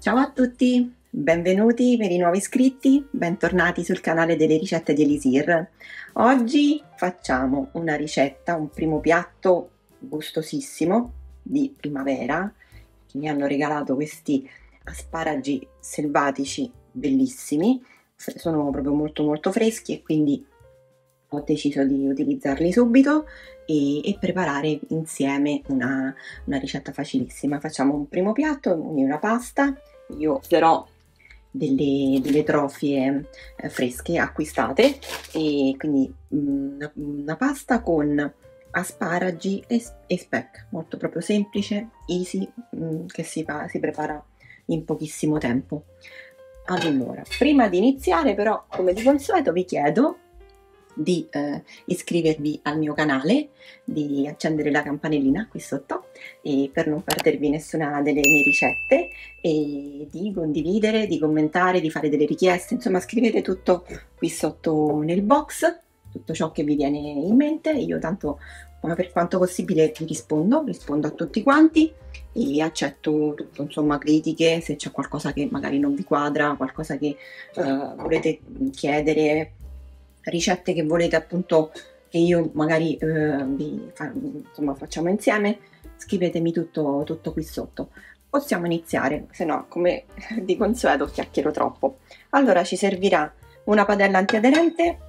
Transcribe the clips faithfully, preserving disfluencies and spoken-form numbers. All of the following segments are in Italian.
Ciao a tutti, benvenuti per i nuovi iscritti, bentornati sul canale delle ricette di Elisir. Oggi facciamo una ricetta, un primo piatto gustosissimo di primavera, che mi hanno regalato questi asparagi selvatici bellissimi, sono proprio molto molto freschi e quindi ho deciso di utilizzarli subito e, e preparare insieme una, una ricetta facilissima. Facciamo un primo piatto, quindi una pasta. Io userò delle, delle trofie eh, fresche acquistate, e quindi una, una pasta con asparagi e, e speck, molto proprio semplice, easy, mh, che si, fa, si prepara in pochissimo tempo. Allora, prima di iniziare però, come di consueto, vi chiedo di eh, iscrivervi al mio canale, di accendere la campanellina qui sotto e per non perdervi nessuna delle mie ricette, e di condividere, di commentare, di fare delle richieste, insomma scrivete tutto qui sotto nel box, tutto ciò che vi viene in mente. Io tanto, per quanto possibile, vi rispondo, rispondo a tutti quanti e accetto tutto, insomma, critiche, se c'è qualcosa che magari non vi quadra, qualcosa che eh, volete chiedere, ricette che volete appunto che io magari eh, vi fa, insomma, facciamo insieme, scrivetemi tutto, tutto qui sotto. Possiamo iniziare, se no, come di consueto, chiacchiero troppo. Allora ci servirà una padella antiaderente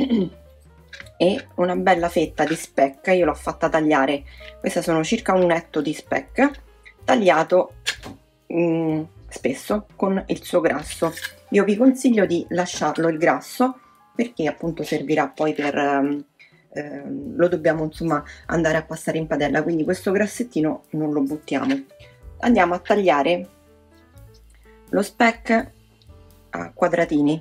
e una bella fetta di speck. Io l'ho fatta tagliare, questa sono circa un netto di speck tagliato mh, spesso con il suo grasso. Io vi consiglio di lasciarlo il grasso, perché appunto servirà poi per ehm, ehm, lo dobbiamo insomma andare a passare in padella, quindi questo grassettino non lo buttiamo. Andiamo a tagliare lo speck a quadratini,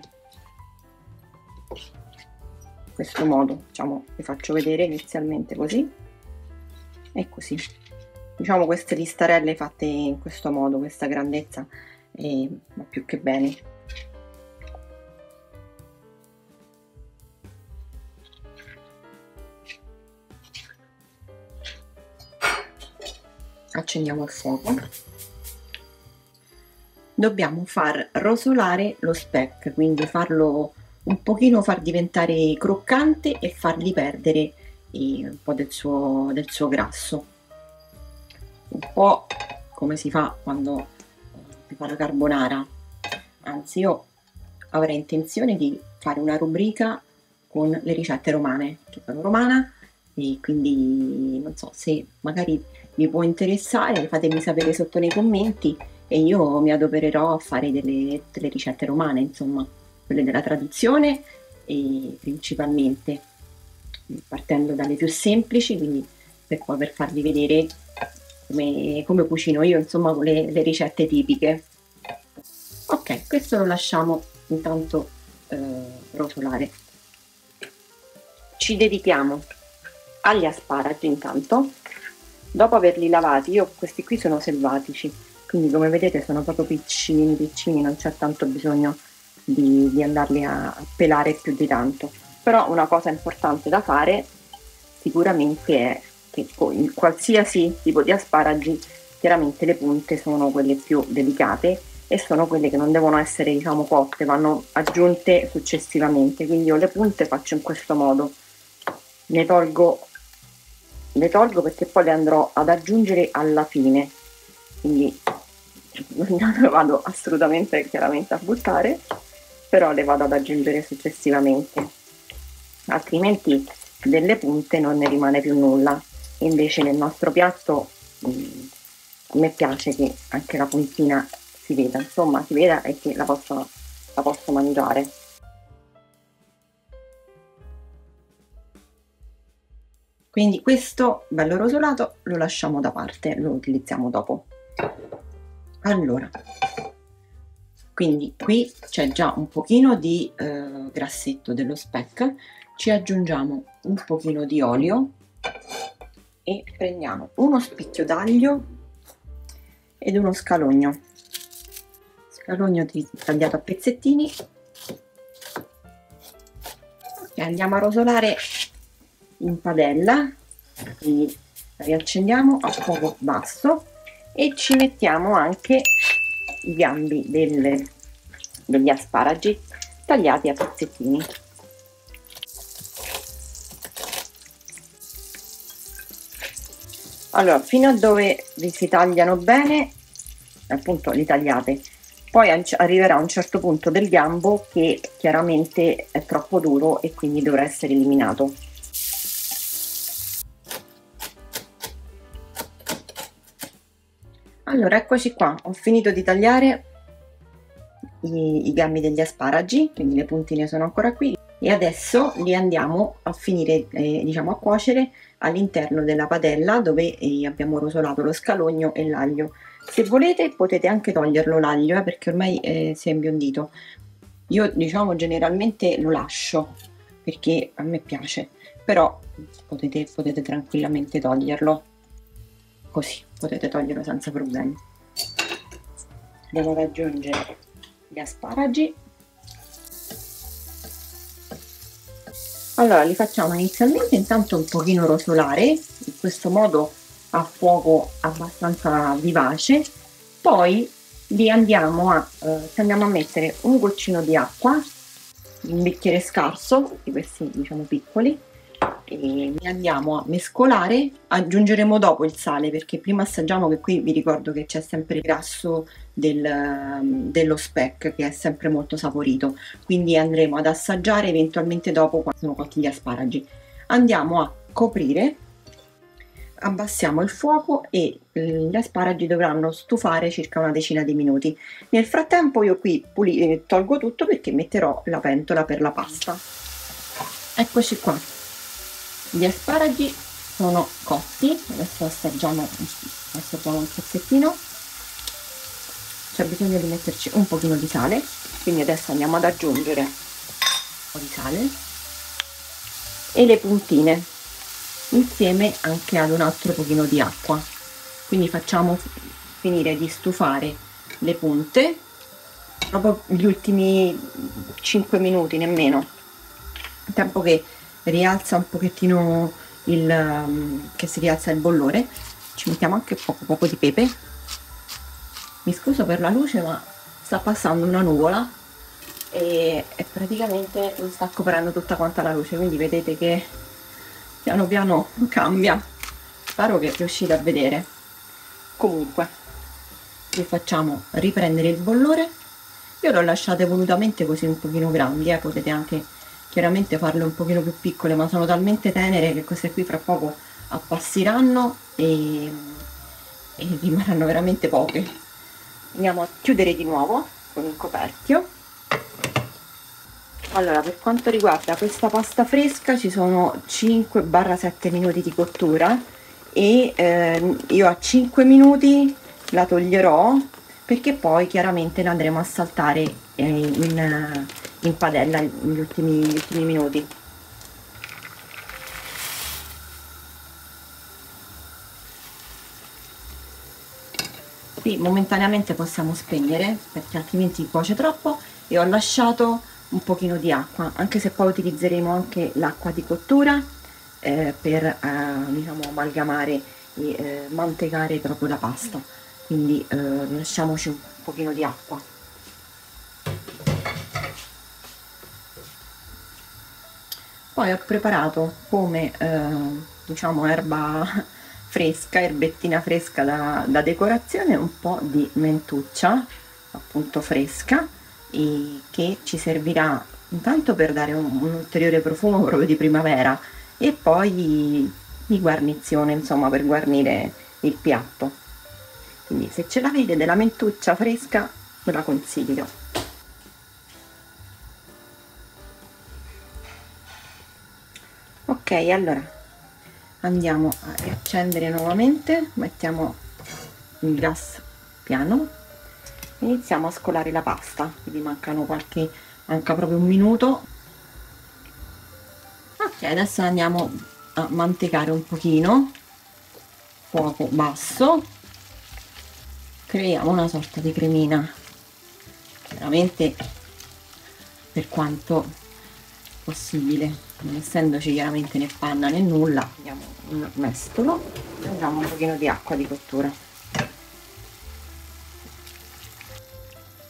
in questo modo, diciamo, vi faccio vedere inizialmente così e così, diciamo, queste listarelle fatte in questo modo, questa grandezza eh, va più che bene. Accendiamo il fuoco. Dobbiamo far rosolare lo speck, quindi farlo un pochino, far diventare croccante e fargli perdere un po' del suo, del suo grasso, un po' come si fa quando si fa la carbonara. Anzi, io avrei intenzione di fare una rubrica con le ricette romane, che sono romana, e quindi non so se magari vi può interessare, fatemi sapere sotto nei commenti e io mi adopererò a fare delle, delle ricette romane, insomma, quelle della tradizione, e principalmente partendo dalle più semplici, quindi per poi per farvi vedere come, come cucino io, insomma, le, le ricette tipiche. Ok, questo lo lasciamo intanto eh, rosolare. Ci dedichiamo agli asparagi intanto. Dopo averli lavati, io questi qui sono selvatici, quindi come vedete sono proprio piccini piccini, non c'è tanto bisogno di, di andarli a, a pelare più di tanto. Però una cosa importante da fare sicuramente è che in qualsiasi tipo di asparagi, chiaramente le punte sono quelle più delicate e sono quelle che non devono essere, diciamo, cotte, vanno aggiunte successivamente. Quindi io le punte faccio in questo modo, ne tolgo le tolgo perché poi le andrò ad aggiungere alla fine, quindi non le vado assolutamente chiaramente a buttare, però le vado ad aggiungere successivamente, altrimenti delle punte non ne rimane più nulla. Invece nel nostro piatto mh, a me piace che anche la puntina si veda, insomma si veda e che la posso, la posso mangiare. Quindi questo bello rosolato lo lasciamo da parte, lo utilizziamo dopo. Allora, quindi qui c'è già un pochino di eh, grassetto dello speck, ci aggiungiamo un pochino di olio e prendiamo uno spicchio d'aglio ed uno scalogno, scalogno tagliato a pezzettini, e andiamo a rosolare in padella, quindi riaccendiamo a fuoco basso e ci mettiamo anche i gambi delle, degli asparagi tagliati a pezzettini. Allora, fino a dove vi si tagliano bene, appunto li tagliate. Poi arriverà un certo punto del gambo che chiaramente è troppo duro e quindi dovrà essere eliminato. Allora, eccoci qua, ho finito di tagliare i, i gambi degli asparagi, quindi le puntine sono ancora qui, e adesso li andiamo a finire, eh, diciamo a cuocere all'interno della padella dove eh, abbiamo rosolato lo scalogno e l'aglio. Se volete potete anche toglierlo l'aglio, eh, perché ormai eh, si è imbiondito. Io diciamo generalmente lo lascio perché a me piace, però potete, potete tranquillamente toglierlo, così potete toglierlo senza problemi. Devo aggiungere gli asparagi. Allora li facciamo inizialmente intanto un pochino rosolare, in questo modo a fuoco abbastanza vivace, poi li andiamo a, eh, andiamo a mettere un goccino di acqua, un bicchiere scarso di questi diciamo piccoli, e li andiamo a mescolare. Aggiungeremo dopo il sale perché prima assaggiamo, che qui vi ricordo che c'è sempre il grasso del, dello speck che è sempre molto saporito, quindi andremo ad assaggiare eventualmente dopo quando sono cotti gli asparagi. Andiamo a coprire, abbassiamo il fuoco e gli asparagi dovranno stufare circa una decina di minuti. Nel frattempo io qui puli, tolgo tutto perché metterò la pentola per la pasta. Eccoci qua, gli asparagi sono cotti, adesso assaggiamo, assaggiamo un pezzettino. C'è bisogno di metterci un pochino di sale, quindi adesso andiamo ad aggiungere un po' di sale e le puntine insieme anche ad un altro pochino di acqua, quindi facciamo finire di stufare le punte proprio gli ultimi cinque minuti, nemmeno, tempo che rialza un pochettino il che si rialza il bollore. Ci mettiamo anche poco poco di pepe. Mi scuso per la luce, ma sta passando una nuvola e, e praticamente mi sta coprendo tutta quanta la luce, quindi vedete che piano piano cambia. Spero che riuscite a vedere. Comunque vi facciamo riprendere il bollore. Io l'ho lasciate volutamente così un pochino grandi, eh. Potete anche chiaramente farle un pochino più piccole, ma sono talmente tenere che queste qui fra poco appassiranno e, e rimarranno veramente poche. Andiamo a chiudere di nuovo con il coperchio. Allora, per quanto riguarda questa pasta fresca ci sono cinque sette minuti di cottura e eh, io a cinque minuti la toglierò perché poi chiaramente la andremo a saltare eh, in, in padella negli ultimi, gli ultimi minuti. Qui momentaneamente possiamo spegnere perché altrimenti cuoce troppo, e ho lasciato un pochino di acqua, anche se poi utilizzeremo anche l'acqua di cottura eh, per eh, diciamo amalgamare e eh, mantecare proprio la pasta, quindi eh, lasciamoci un pochino di acqua. Poi ho preparato come eh, diciamo erba fresca, erbettina fresca da, da decorazione, un po' di mentuccia appunto fresca, e che ci servirà intanto per dare un, un ulteriore profumo proprio di primavera, e poi di guarnizione, insomma, per guarnire il piatto. Quindi se ce l'avete della mentuccia fresca ve la consiglio. Ok, allora andiamo a riaccendere nuovamente, mettiamo il gas piano, iniziamo a scolare la pasta, quindi mancano qualche manca proprio un minuto. Ok, adesso andiamo a mantecare un pochino, fuoco basso, creiamo una sorta di cremina, veramente per quanto possibile, non essendoci chiaramente né panna né nulla. Andiamo un mestolo, aggiungiamo un pochino di acqua di cottura.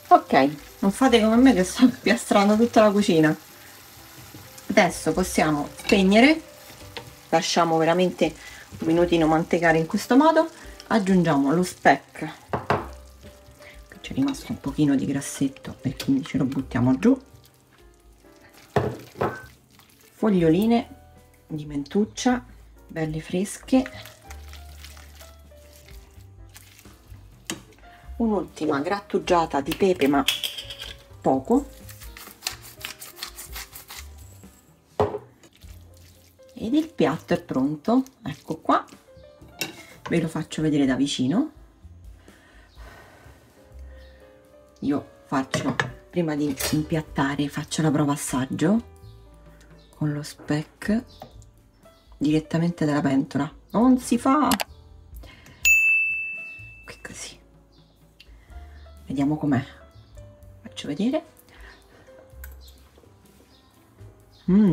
Ok, non fate come me che sto piastrando tutta la cucina. Adesso possiamo spegnere, lasciamo veramente un minutino mantecare in questo modo. Aggiungiamo lo speck, c'è rimasto un pochino di grassetto e quindi ce lo buttiamo giù, foglioline di mentuccia belle fresche, un'ultima grattugiata di pepe ma poco, ed il piatto è pronto. Ecco qua, ve lo faccio vedere da vicino. Io faccio, prima di impiattare, faccio la prova assaggio con lo speck direttamente dalla pentola. Non si fa! Qui così. Vediamo com'è. Faccio vedere. Mmm.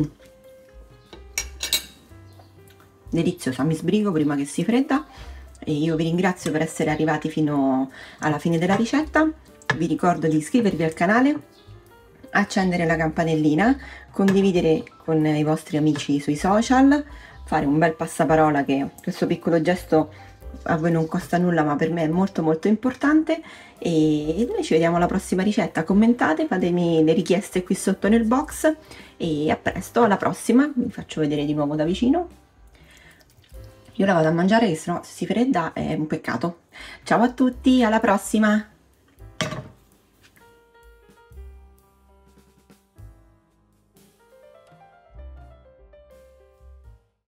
Deliziosa, mi sbrigo prima che si fredda. E io vi ringrazio per essere arrivati fino alla fine della ricetta. Vi ricordo di iscrivervi al canale, accendere la campanellina, condividere con i vostri amici sui social, fare un bel passaparola, che questo piccolo gesto a voi non costa nulla ma per me è molto molto importante. E noi ci vediamo alla prossima ricetta. Commentate, fatemi le richieste qui sotto nel box e a presto, alla prossima. Vi faccio vedere di nuovo da vicino. Io la vado a mangiare che sennò se si fredda è un peccato. Ciao a tutti, alla prossima!